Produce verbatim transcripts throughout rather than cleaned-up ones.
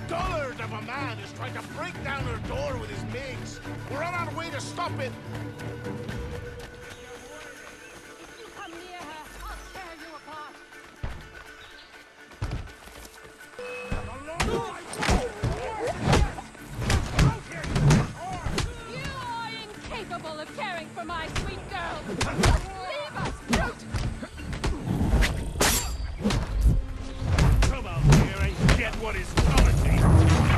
dullard of a man is trying to break down her door with his mates. We're on our way to stop it. If you come near her, I'll tear you apart. You are incapable of caring for my sweet girl. Just leave us, brute! Come out here and get what is coming to you.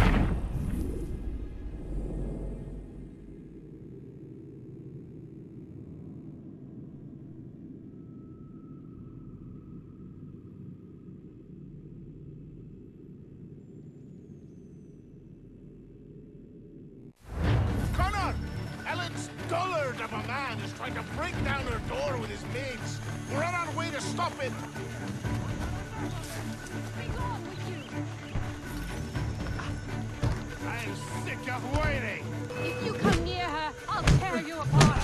Dullard of a man is trying to break down her door with his mates. We're on our way to stop it. Be gone with you! I'm sick of waiting. If you come near her, I'll tear you apart.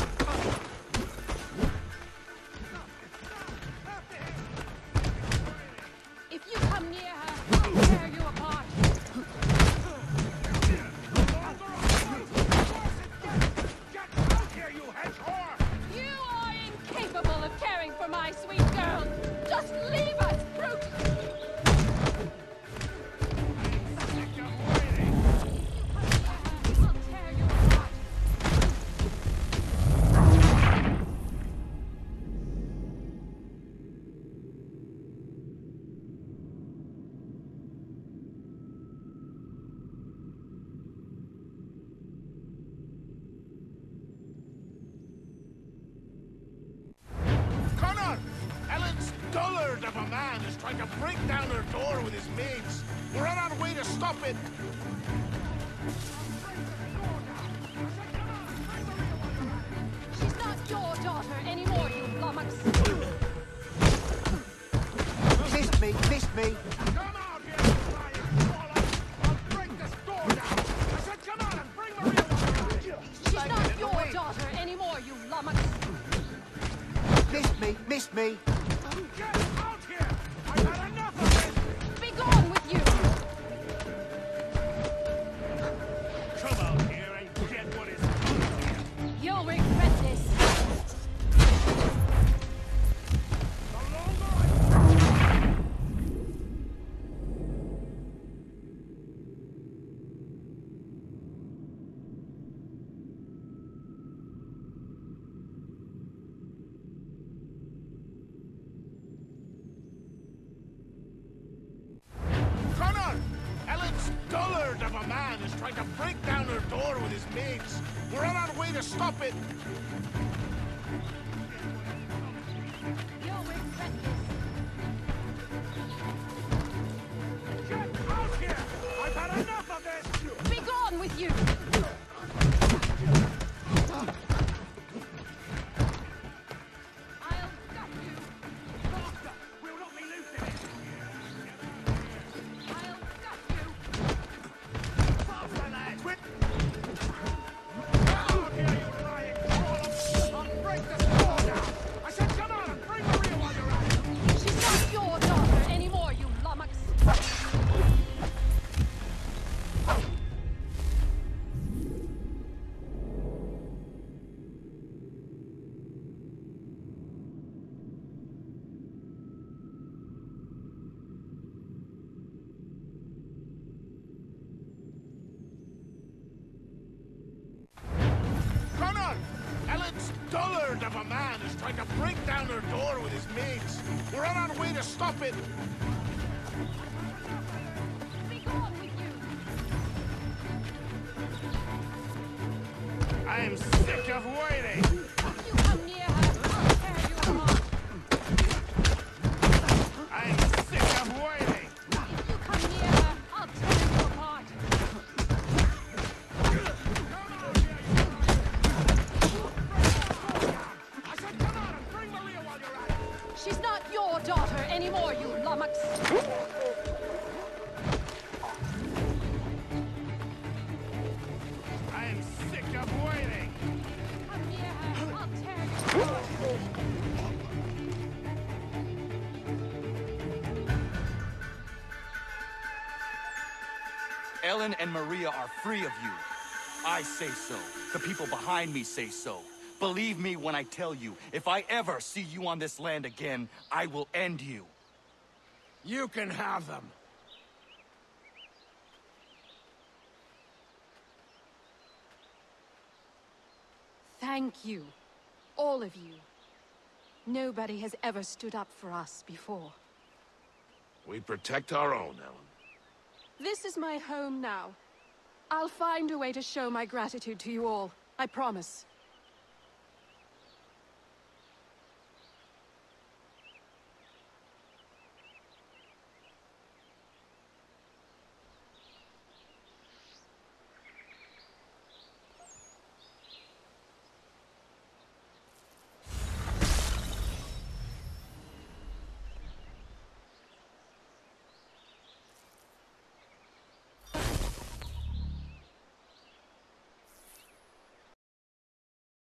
If you come near her, I'll tear you apart. You are incapable of caring for my sweet girl. Just leave us, brute! Sick of waiting. If you come near her, I'll tear you apart. Dullard of a man is trying to break down her door with his mates. We're on our way to stop it. She's not your daughter anymore, you lummox. Missed me, missed me. Come out here, you lying swallow. I'll break this door down. I said come out and bring Maria while She's not your daughter anymore, you lummox. Missed me, missed me. Get out here! I've had enough of this! Be gone with you! Come out here and get what is coming to you. You'll regret this. The longer I... Dullard of a man is trying to break down her door with his mates. We're on our way to stop it. You'll regret this. Get out here! I've had enough of this! Be gone with you! I'll gut you! Master, we'll not be losing it! I'll gut you! Faster, lad! Quit! Come out here, you lying swallow! I'll break this door down! I said come on and bring Maria while you're at it! She's not your daughter anymore, you lummox! Dullard of a man is trying to break down her door with his mates. We're on our way to stop it. Be gone with you! I'm sick of waiting. If you come near her, I'll tear you apart. I'm sick of waiting. If you come near her, I'll tear you apart. I said come on and bring Maria while you're at it. She's not your daughter anymore, you lummox! I'm sick of waiting. Come near her, I'll tear you apart. Ellen and Maria are free of you. I say so. The people behind me say so. Believe me when I tell you, if I ever see you on this land again, I will end you. You can have them. Thank you. All of you. Nobody has ever stood up for us before. We protect our own, Ellen. This is my home now. I'll find a way to show my gratitude to you all. I promise.